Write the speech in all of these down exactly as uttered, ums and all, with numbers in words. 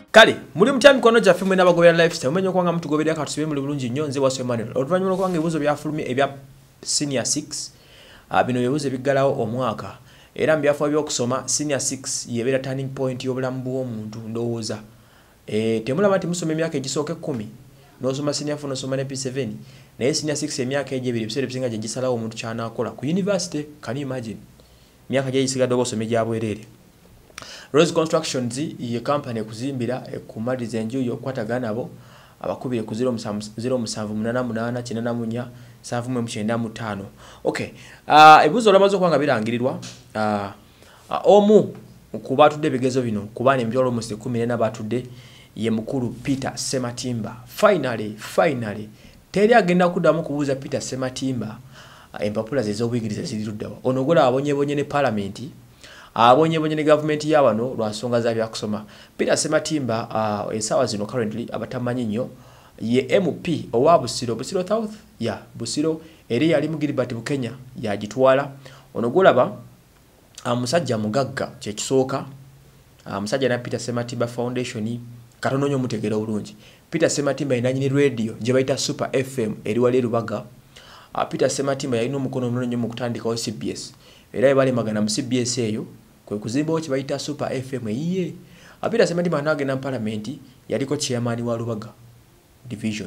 Kale muri mutya mikono gyaffe mwena abagobera lifestyle mumenye kwanga mtu goberera katusibe muri bulungi nnyo nze waswe Emmanuel oluvanyuma kwanga ebibuzo bya fulumi ebya senior six uh, bino ebibuzo ebiggalawo omwaka era mbyafa by'okusoma senior six yebera turning point y'obulamu bw'omuntu ndowooza eh temulaba nti musoma emyaka egisooka ekkumi n'osoma senior four n'osoma ne P seven naye senior six emyaka egyebiri ebiseera ebisinga gye gisalawo omuntu ky'anaakola ku university. Can you imagine emyaka gye gisigadde obasome gya bwereere. Rose Constructions ye company kuzimbira ekumaliza enju yokwatagana nabo abakubire ku zero seven munana munana kinana munya seven mu kyenda mu ttaano. Okay. Ah uh, ebuzo lamazo kwanga birangirirwa. Ah uh, uh, omu ku batudde bigezo bino kubana embyolo almost kumi na batudde ye mukuru Peter Sematimba. Finally, finally teri agenda kudamu kubuza Peter Sematimba uh, empapula zezo bwigiriza ziruddawa. Onogola abonye bonye ne parliament abonye bonye ne government yabano lwansonga za byakusoma. Peter Sematimba uh, esawa zino currently abatamanyi nnyo ye M P owa Busiro Busiro South ya Busiro eri yali mu Gilbert mu Kenya yagitwala. Onogolaba amusajja mugagga kye kisooka amusajja na Peter Sematimba Foundation katono nnyo mutegera bulungi. Peter Sematimba inanyini radio gye bayita Super F M eri wali Rubaga. Uh, Peter Sematimba yalina omukono munene nnyo mu kutandikawo C B S era bali magana mu C B S eyo kwe kuzimba kye bayita Super F M iye. Uh, Peter Sematimba n'agenda mu parliament yaliko chairman wa Rubaga division.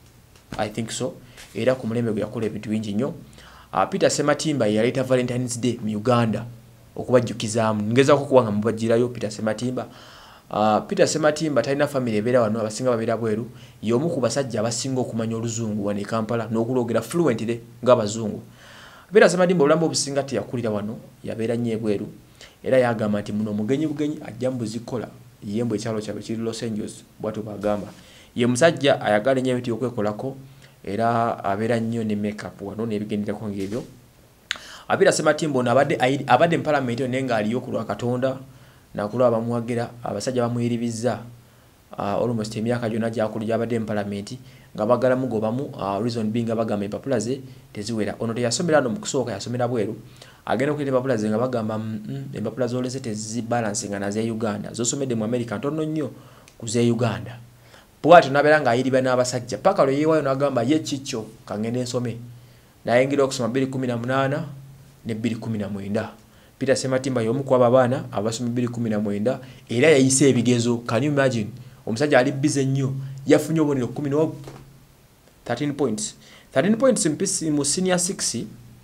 I think so. Era ku mulembe gwe yakola ebintu bingi nnyo. Uh, Peter Sematimba yaleeta Valentine's Day mu Uganda okubajjukizaamu. Ngezako kuwanga mubajjirayo Peter Sematimba. Uh, Peter Sematimba talina family ebeera wano abasinga babeera bweru y'omu ku basajja abasinga okumanya oluzungu wano e Kampala n'okulogera fluently ng'abazungu. Peter Sematimba obulambo obusinga teyakulira wano yabeera nnyo ebweru era yagamba nti muno mugenyi bugenyi ajja mbuzikola yembo ekyalo kyabwe kiri Los Angeles bwatu bagamba. Ye musajja ayagala nnyo ebintu okwekolako era abeera nnyo ne makeup wano n'ebigenderako ng'ebyo. Peter Sematimba ono abadde abadde mu parliament nenga aliyo ku lwa Katonda nakulwa bamuwagira abasajja bamuyiribiza uh, almost emyaka jona gyakulija abadde mu parliament nga bagala mugobamu uh, reason being abagamba empapula ze teziwera. Ono teyasomera no mu kusooka yasomera bweru agenda kuleta empapula ze nga bagamba mm, empapula zolese tezibalance nga naze Uganda zosomedde mu America ntono nnyo kuze Uganda. Bwatu nabeera nga ayiriba n'abasajja paka lwe yeewayo n'agamba ye kicho kangende nsome nayingira okusoma two thousand eighteen ne two thousand nineteen. Peter Sematimba y'omu ku abaana abasoma two thousand nineteen era yayise ebigezo. Can you imagine omusajja ali busy nnyo yafunye obonero thirteen points thirteen points mpisi mu senior six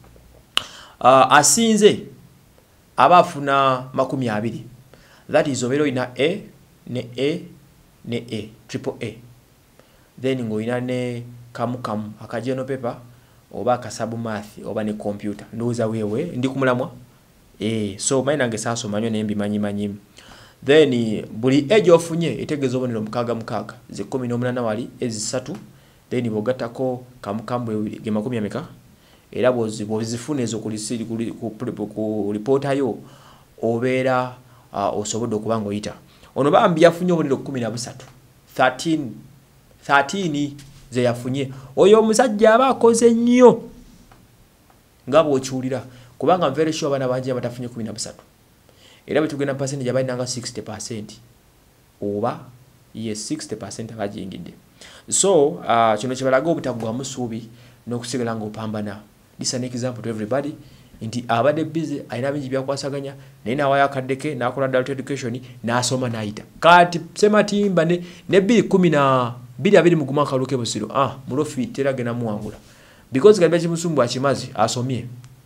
uh, asinze abafuna makumi abiri. That is obero ina A ne A ne A triple A then ngoina ne kamu kamu akajeno paper oba akasabu math oba ne computer ndoza wewe ndi kumulamwa eh so maina nge saso manyo ne mbi manyi manyi then buli age ofunye etegezo obonero mukaga mukaga ze kumi n'omunana wali ezisatu then bogatako kamukambwe ewiri ge makumi ameka era bozi bozifune ezo kulisiri ku reporter yo obera uh, osobodo kubanga oyita ono bambi yafunye obonero kumi na busatu thirteen thirteen ze yafunye oyo omusajja abakoze nnyo ngabo okiwulira kubanga very sure abana banje batafunye kumi na busatu era bitugenda percentage abali nanga sixty percent oba yes sixty percent abajingidde. So uh, kino kibalaga obutagwa musubi n'okusigala nga opambana. This is an example to everybody nti abade busy aina bingi byakwasaganya naye nawa yakaddeke nakola adult education n'asoma naita kati Sematimba ne ne two thousand twenty mu gumaka luke Busiro ah mulofi tera gena muwangula because gabe kimusumbu akimazi asomye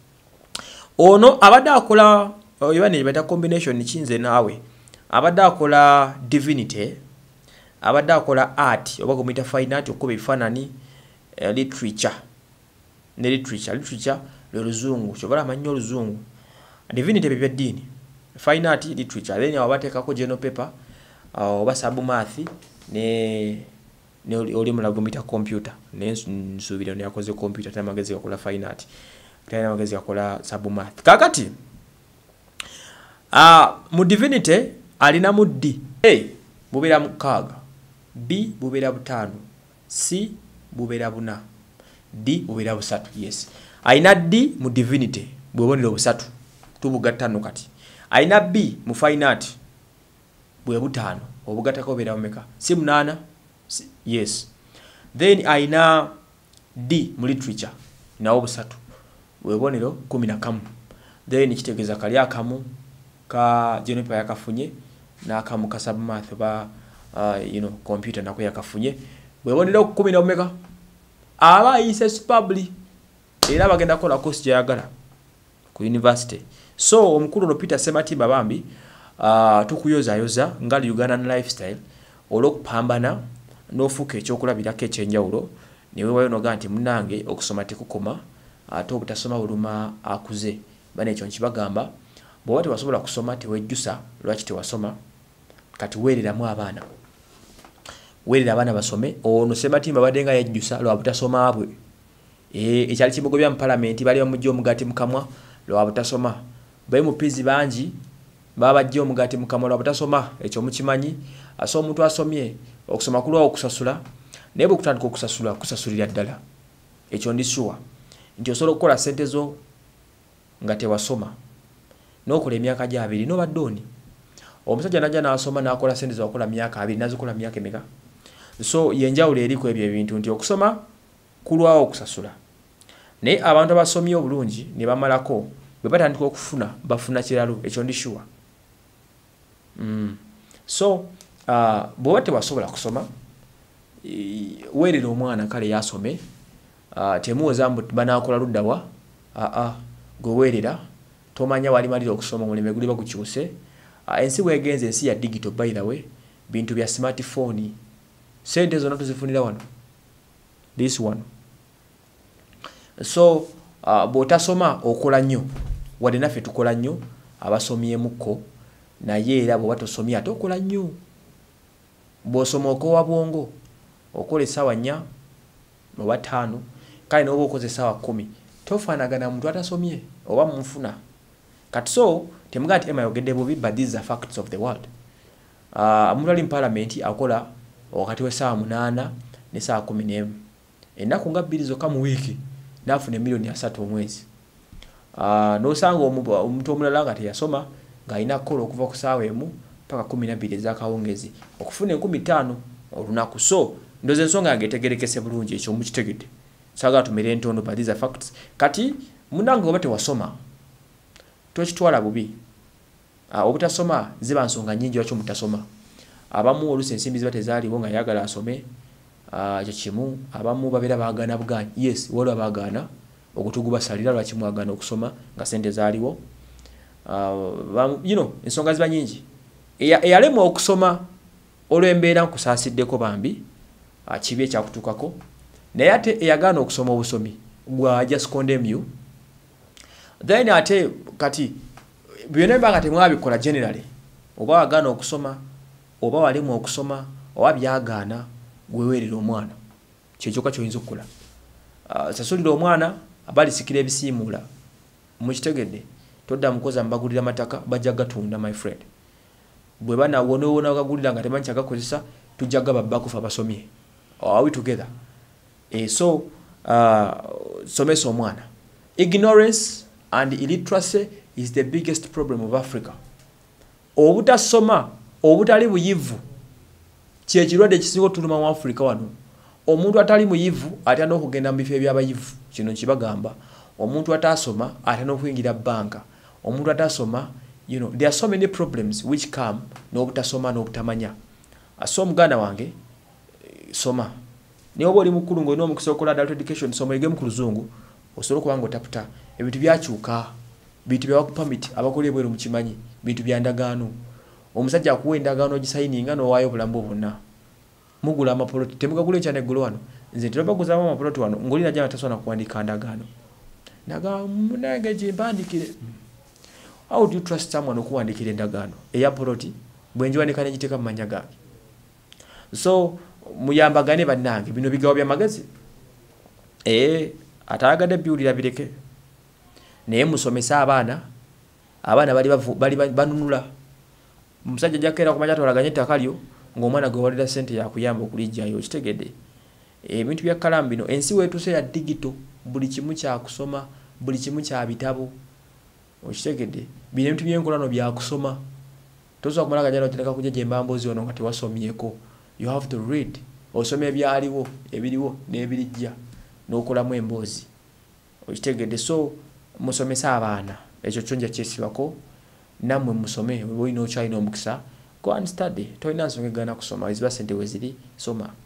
ono abadde akola oyibane bata combination kinze naawe abadde akola divinity abadde akola art oba kumita fine art okuba ebifaananyi uh, literature ne literature literature le ruzungu chovala amanyo oluzungu divinity bya dini fine art literature then abatekako general paper uh, oba sabu math ne ne oli mulagumita computer ne nsubira ne yakoze computer tena magezi yakola fine art tena magezi yakola sabu math kakati ah uh, mu divinity alina mu D A bubera mukaga B bubera butano C bubera buna D bubera busatu yes aina D mu divinity bwebonero busatu tubugattano kati aina B mu fine art bwe butano obugatako bera omeka si munana si, yes then aina D mu literature nawo busatu webonero kumi na kamu then kitegeza kali akamu ka Jenipa yakafunye na akamu ka submath ba uh, you know computer nako yakafunye webonero kumi na omeka aba ise superbly era bagenda kola course jayagala ku university so omukulu no Peter Sematimba bambi uh, tukuyoza yoza ngali Ugandan lifestyle olokupambana nofuke ekyokulabirako ekyenjawulo niwe wayo noga nti munange okusoma tekukoma ate obutasoma buluma akuze bane ekyo nkibagamba bwe wati wasobola kusoma tewejjusa lwaki tewasoma kati weereramu abaana weerera abaana basome ono Sematimba badenga yejjusa lwa butasoma bwe eh ekyali kibogobya mu parliament bali bamujja omugati mukamwa lwa butasoma bayi mupizi banji baba jjo omugati mukamwa lwa butasoma ekyo mukimanyi aso omuntu asomye okusoma kulwa okusasula naye bwe kutandika okusasula kusasulira ddala ekyo ndisuwa nti osobola okukola sente zo nga tewasoma n'okola emyaka gya abiri no baddoni omusajja najja n'asoma n'akola sente z'okola myaka abiri nazikola myaka emeka so yenjawulo eri ku ebyo ebintu nti okusoma kulwawo okusasula naye abantu abasomye obulungi ne bamalako bwe batandika okufuna bafuna kiralo ekyo ndisuwa mm. so uh, bwe tewasobola kusoma weerera omwana kale yasome uh, temuwoza mbu banakola luddawa uh, uh, gwe weerera tomanya wali malira okusoma muleme guli bakukyuse uh, ensi wegenze ensi ya digital by the way bintu bya smartphone sente zonna tuzifunira wano this one so uh, botasoma okola nnyo wadde naffe tukola nnyo abasomyemuko naye era bwe batosomye ate okola nnyo bw'osoma okowa bwongo okola essaawa nnya oba ttaano kale n'oba okoze essaawa kkumi tofaanagana muntu atasomye oba munfuna kati so temugaa nti ema yogedde bubi but these are facts of the world uh, omuntu ali mu parliament akola wakati w'essaawa munaana n'essaawa kumi n'emu ennaku nga bbiri zokka mu wiiki n'afuna emiliyoni asatu omwezi uh, n'osanga omuntu omulala nga teyasoma ng'alina kukola okuva ku ssaawa emu paka kumi na bbiri ez'akawungezi okufuna enkumi ttaano olunaku so ndoze ensonga yange etegerekese bulungi ekyo mukitegedde saagala tumere entondo but these are facts kati munange oba tewasoma tokitwala bubi uh, obutasoma ziba nsonga nnyingi lwaki mutasoma abamu oluusi ensimbi ziba tezaaliwo nga yagala asome uh, ekyo kimu abamu babeera baagaana bugaanyi yes waliwo baagaana ogutugu basalira lwaki mwagaana okusoma nga sente zaaliwo uh, you know ensonga ziba nyingi eyalemwa okusoma olw'embeera nkusaasiddeko bambi uh, kibi ekyakutuukako naye ate eyagaana okusoma obusomi gwaja sikondemyu then ate kati byonna bibanga temwabikola generally oba wagaana okusoma oba walemwa okusoma oba byagaana gweweerera omwana kyekyoka kyoyinza okukola uh, sasulira omwana abalisikira ebisiimuula mukitegedde todda mukoza mbagulira mataka bajja gatunda my friend bwe bana wonowona gagulira nga temanyi kyagakozesa tujja gaba bakufa basomye are we together e so uh, somesa omwana ignorance and illiteracy is the biggest problem of Africa obutasoma obutali buyivu kyekirwadde ekisinga otuluma mu Africa wano omuntu atali muyivu atya n'okugenda mu bifo ebyabayivu kino kibagamba omuntu atasoma atya n'okuyingira banka omuntu atasoma you know there are so many problems which come n'obutasoma n'obutamanya aso omuganda wange soma niyo boli mukulu ngo no mukisa okola adult education soma ege mu kuluzungu osobola kubanga otaputa ebintu byakyuka bintu bya work permit abakola ebweru mu kimanyi bintu bya ndagaano omusajja akuwa endagaano gisayininga n'owaayo obulamu bwonna mugula amapoloti temugagula ekyane eggulu wano nze tebabaguzamu amapoloti wano ng'olina gyana tasobola kuwandiika ndagaano naga munange gyembandikire how do you trust someone okuwandiikira endagaano eya poloti bwenjiwanika negiteeka mu manya gange so muyambagane bannange bino bigawo byamagezi ee ataagadde byulira bireke naye musomesa abaana abaana bali bali banunula musajja jakera kumanya tolaganye ettaka lyo ng'omwana gwe walira sente yakuyamba okulijjayo kitegedde ebintu bya kalamu bino ensi weetuse ya digital buli kimu kya kusoma buli kimu kya bitabo okitegedde bino ebintu byenkolano bya kusoma tozo kumala kajana otendeka kujja jembambozi ono nga tewasomyeko. You have to read. Osome ebyaliwo ebiriwo n'ebirijja n'okolamu emboozi. Okitegedde, so musomesa abaana ekyo kyonja kyesibako namwe musome bwe olina okyalina omukisa go and study. Tolina nsonga egana kusoma eziba sente we ziri soma.